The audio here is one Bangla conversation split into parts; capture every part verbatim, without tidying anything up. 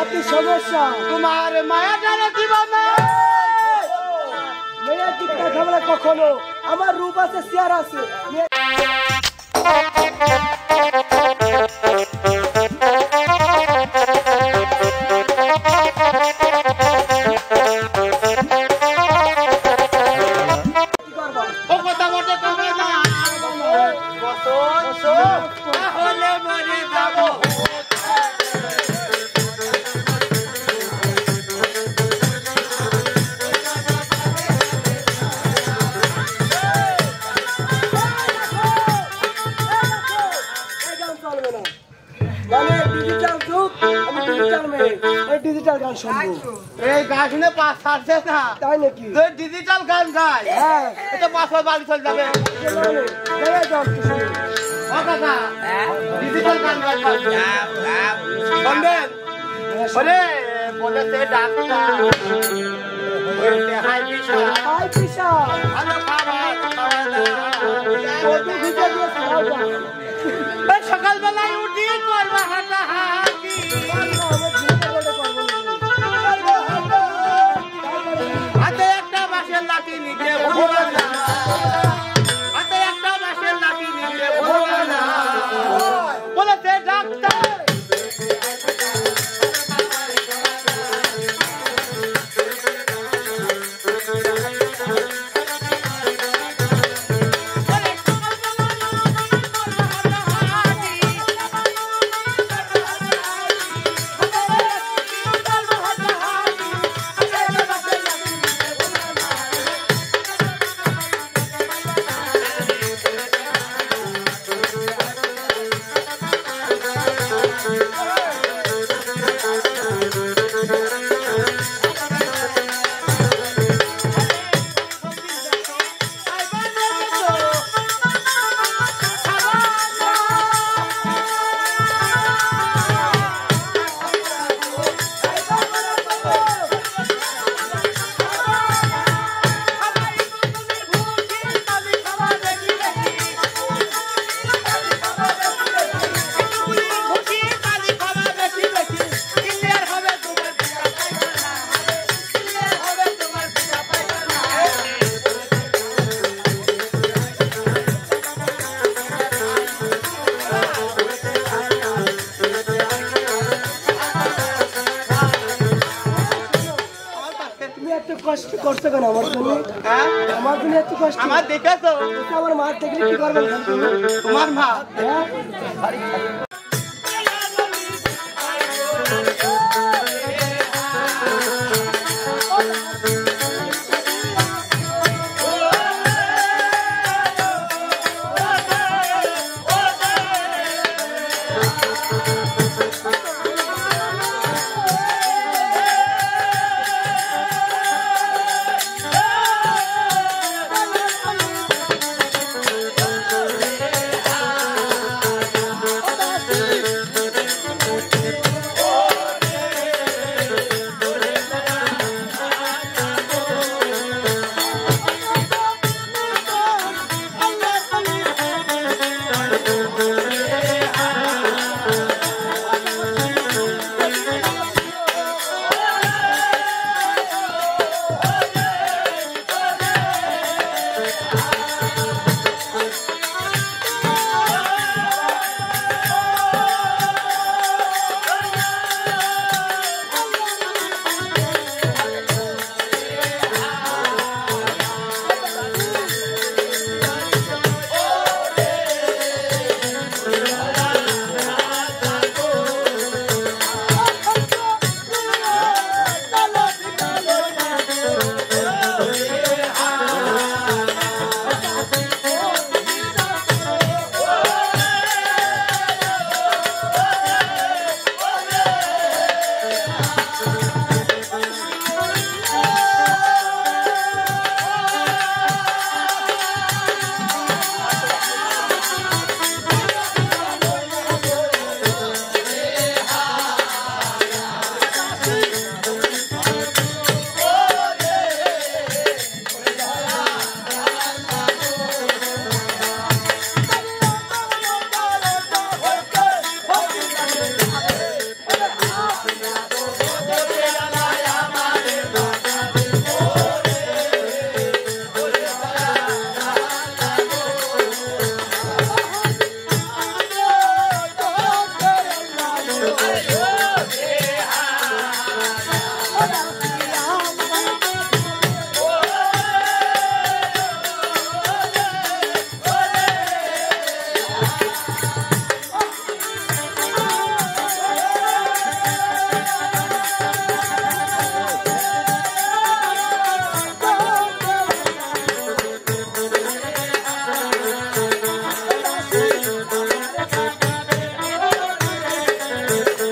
কি সমস্যা? তোমার মায়া জানো দিবা না মেয়ে টিকা খাবে না কখনো। আমার রূপ আছে, চেয়ার আছে। ও কথা বলতে কবে না তাহলে মরে যাবো। ডিজিটাল গান শুনবো। এই গান শুনে পাঁচ ছাড়ছে না, তাই নাকি? ডিজিটাল গান গায় হ্যাঁ, এটা পাঁচ ছয় বাড়ি চলে যাবে। ও কাকা ডিজিটাল গান গায় শুনবেন? বলে বলেছে ডাক্তার বলতে হাই পিসা হাই পিসা ভালো খাবার খাওয়া না। সকালবেলায় উঠি করবা হাঁটা হাঁটি, হাতে একটা বাঁশের লাঠি নিতে ভুলবা না, হাতে একটা বাঁশের লাঠি নিতে ভুলবা না। বলেছে ডাক্তার কষ্ট করছো কেন আমার জন্য? আমার জন্য এত কষ্ট? আমার দেখেছো? আমার মা দেখলে কি করবেন? তোমার মা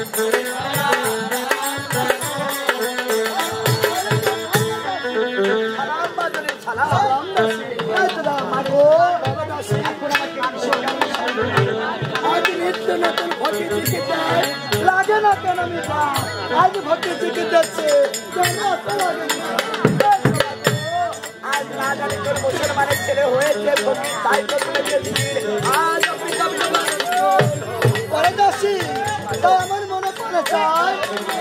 লাগে না কেন আজ ভর্তি টিকিট যাচ্ছে আজ রাজানি তোর মুসলমানের ছেলে হয়েছে তাই তো পরে যাচ্ছি তাই আমার মনে পড়ে চায়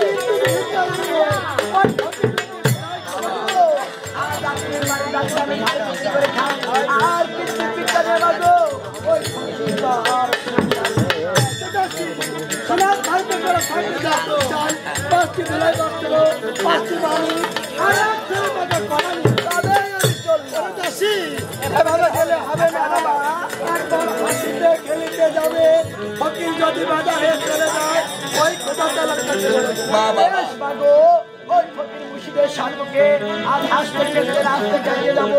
আর কিছু পিঠা নেবাগো ওই সমাজ ভাইতে করে ফাইট যাচ্ছে পাঁচটি বেলায় বাঁচতে পাঁচটি মানুষ আর এক ছেলে টাকা কমানি তবে আমি চলবো যাচ্ছি এভাবে গেলে হবে না একবার হাসিতে খেলিতে যাবে ফকির যদি বাজারে চলে যায় ওই খোঁজা চালার কাছে বাগো ওই ফকির মুর্শিদের সামনে আর হাসতে খেলতে রাস্তে চালিয়ে যাবো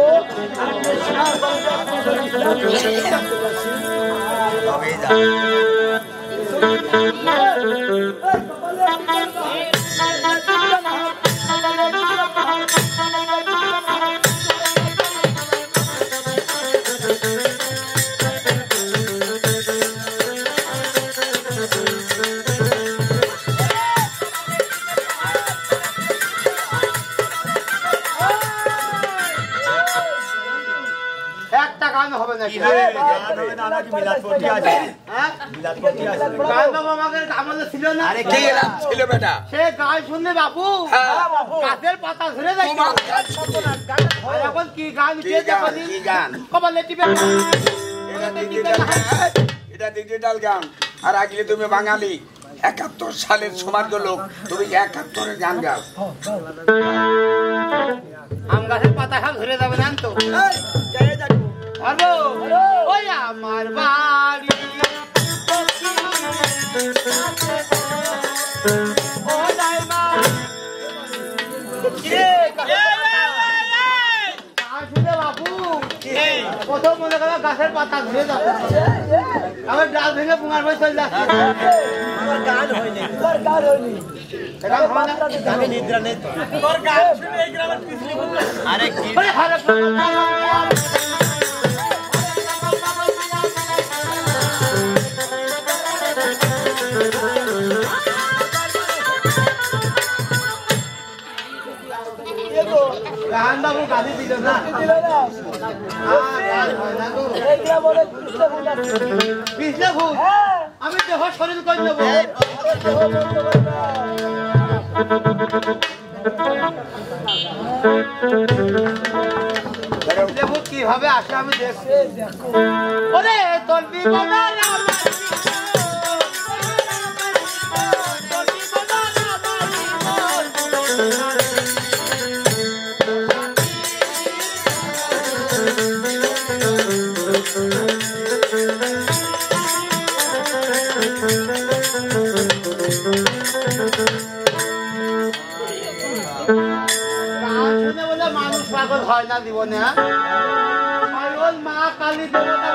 একটা গান হবে না ছিল না ছিল বেটা সে গান শুনলে বাবু গাছের পাতা ধরে যায় এখন কি গান কপালে টিপে এটা ডিজিটাল গান আর আগলে তুমি বাঙালি একাত্তর সালের সমাজ লোক তুমি একাত্তরের গান গাও আম গাছের পাতা সব ধরে যাবে না তো পারবো ওই আমার বাড়ি ও দাইমা বাবু প্রথম মনে করো গাছের পাতা ধরে যাবে আমার ডাল ভেঙে পুঙার বই চলে যাচ্ছে আমার গান হয়নি তোর গান হয়নি আমি নিদ্রা নেই তোর গান শুনে এই গ্রামের পিছনে আরে কি আরে গান বাবু গালি দিল না দিল না এই গ্রামে কৃষ্ণ ভুল আছে কৃষ্ণ ভুল আমি দেহ শরীর করে নেব দেবো কিভাবে আসে আমি দেখছি ওরে তোর বিপদ মানুষ পাগল হয় না জীবনে মা কালী দেবতা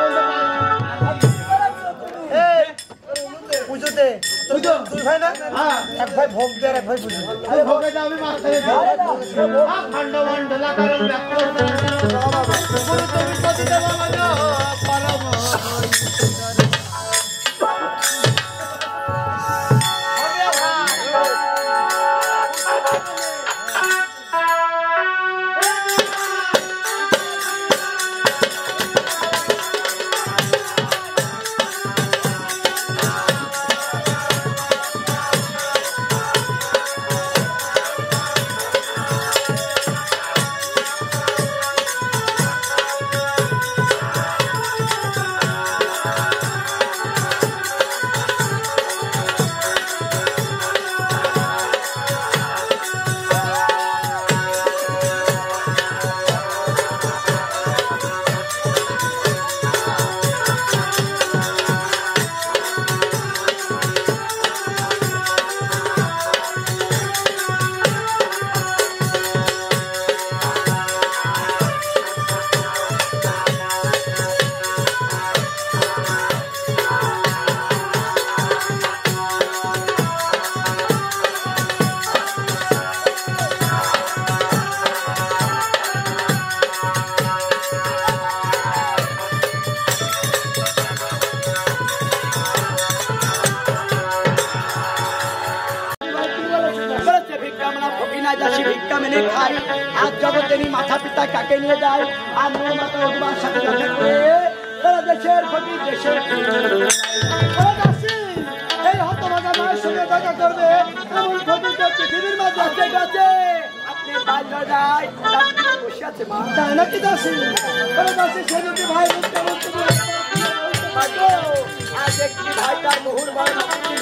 বলতে পুজোতে পুজো দুই ভাই না এক ভাই ভোগ দেয় এক ভাই পুজো ভোগে দাও আমি মাথায় খন্ড মন্ডলা কারণ ব্যক্ত আমরা ফকিনা যাচ্ছি ভিক্ষা মেনে খাই আজ জগতেরই মাথা পিতা কাকে নিয়ে যায় আমরা মাথা উঠবার সাথে দেখা করে তারা দেশের ফকির দেশের এই হতভাগা মায়ের সঙ্গে দেখা করবে এমন ফকিরকে পৃথিবীর মাঝে আছে গেছে আপনি বাল্য যায় বসে আছে মা তাই নাকি দাসী দাসী সে যদি ভাই বুঝতে বুঝতে আজ একটি ভাই তার মুহুর ভাই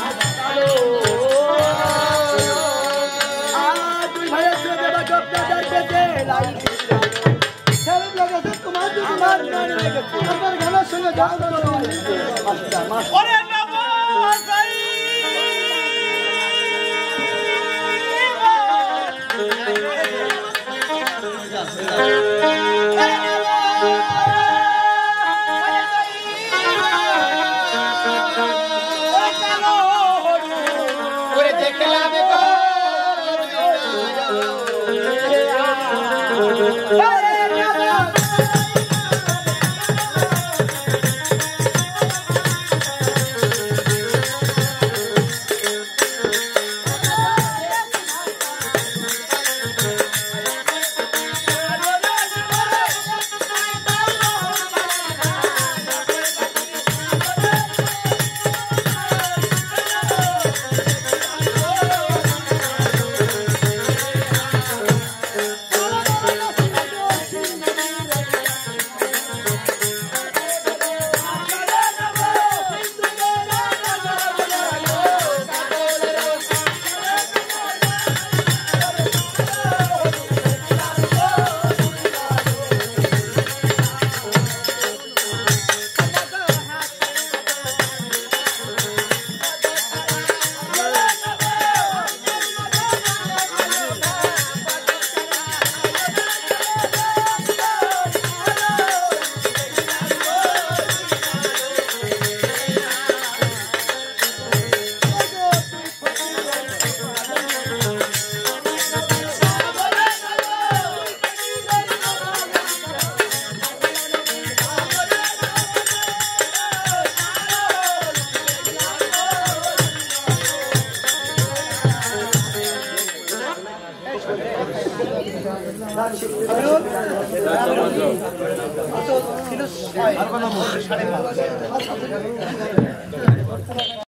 দুই ভাইয়ের সঙ্গে আপনাদের পেতে লাই তোমার তোমার আমার গানের সঙ্গে ওরে নবো সাই ওরে দেখলাম গো ছিল